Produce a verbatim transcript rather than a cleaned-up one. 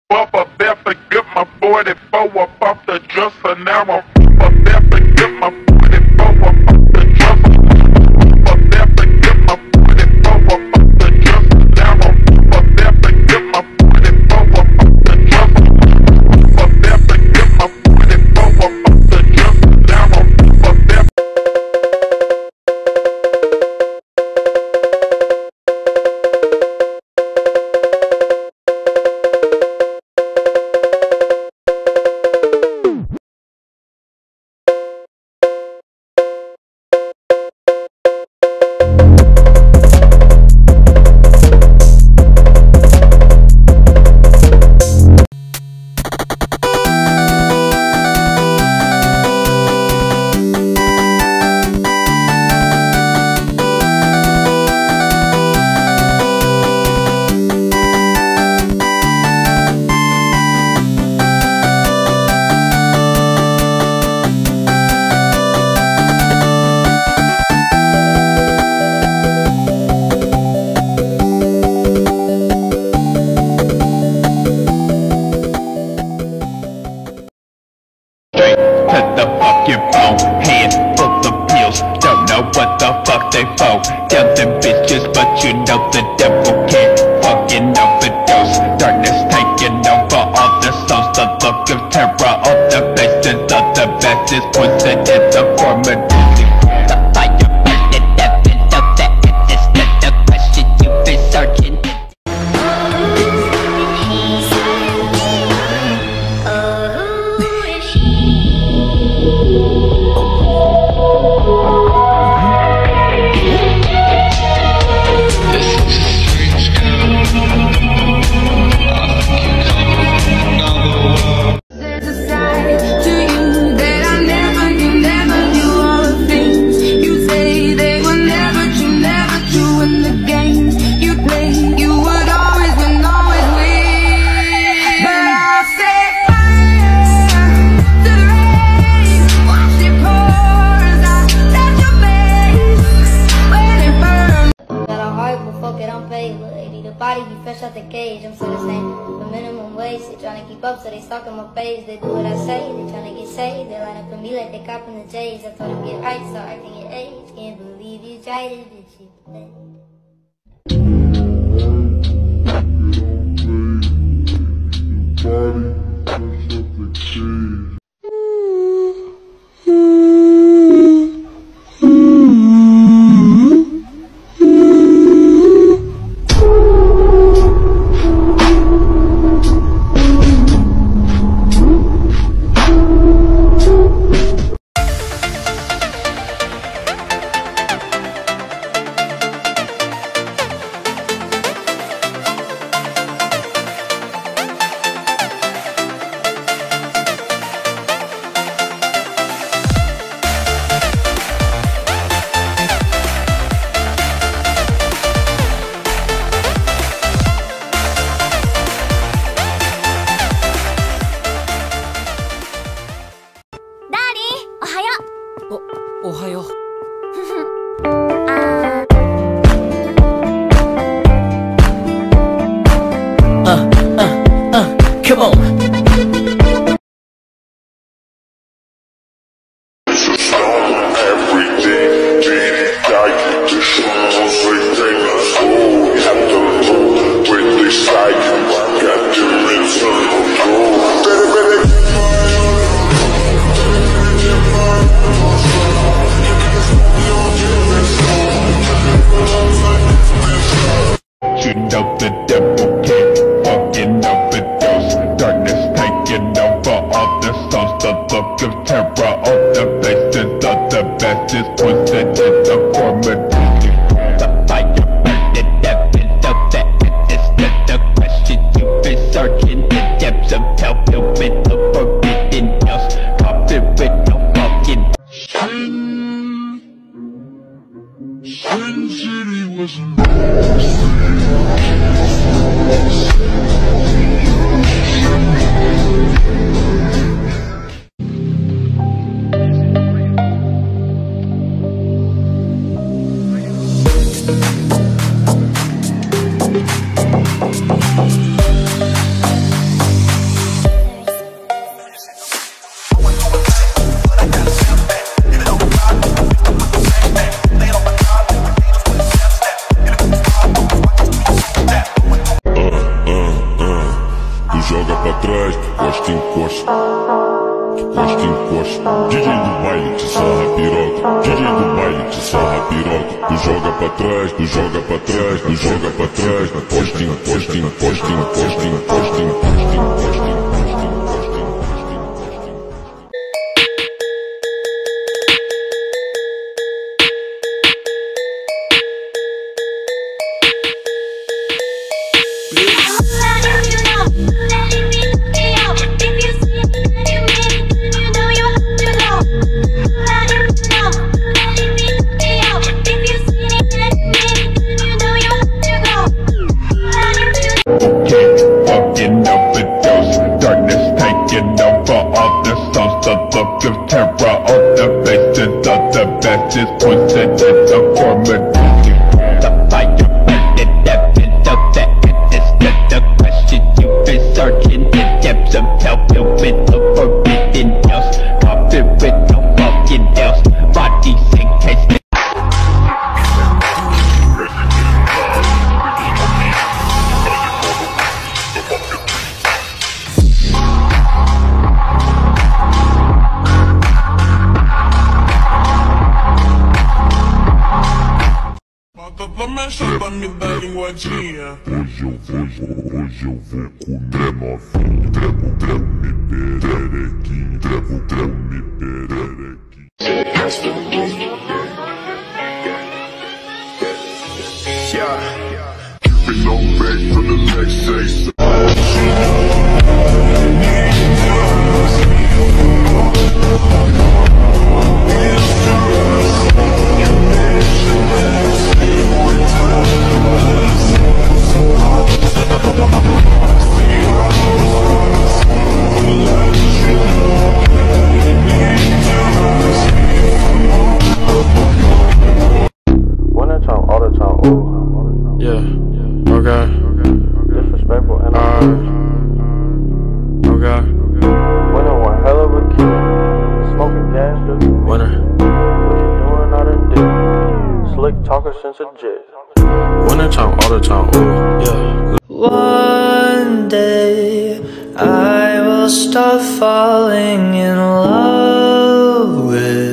Bubba there forget my forty-four up off the dresser. Now I'm Bubba there forget my forty-four up off the dresser. Bubba there forget my forty-four up off the dresser. Now I'm Bubba there forget my forty-four up off the dresser. Bubba there forget my forty-four up off the dresser. Now I'm Bubba there. To the fucking phone, hand full of pills, don't know what the fuck they for. Tell them bitches, but you know the devil can't fucking overdose. Darkness taking over all the souls, the look of terror on the faces of the masses, poison in the form of disease. The fire burning heaven, know that it is not the question you've been searching. Body be fresh out the cage, I'm still the same. For minimum wage, they tryna keep up, so they stalk on my page. They do what I say, they tryna get saved. They line up for me like they copping the J's. I told them get right, so I can get age. Can't believe you tried it, bitch, you play. Uh, uh, uh, come on. You know the devil can't fucking overdose. Darkness taking over all the souls, the look of terror on the faces of the masses, poison in the form of disease. The fire burning heaven, know that it is not the question you've been searching. The depths of hell, filled with the forbidden hills, coffin with no fucking Sin, Sin City was joga pra trás, costa em costa, costa em costa. D J do baile te sarra piroca, D J do baile te sarra piroca. Tu joga pra trás, tu joga pra trás, tu joga pra trás, costa em costa, em costa em costa, em costa em costa, em costa em costa. Fucking overdose, darkness taking over all the souls. The look of terror on the faces of the best is poison in the form of the fire burning evidence of that it's not the question you've been searching the depths of hell filled with the forbidden else. Coffin with no fucking else, bodies encased. Pra me dar linguadinha. Hoje eu vou, hoje eu vou comer novinho. Entrego, entrego, me pererequinho. Entrego, entrego, me pererequinho. Yeah. Keeping on back for the next sex. Yeah, okay. Disrespectful and uh, okay. Winner one hell of a kid. Smoking gas, dude. Winner. What you doing out of dick? Slick talker since a jet. Winter time, all the time, ooh, yeah. One day I will start falling in love with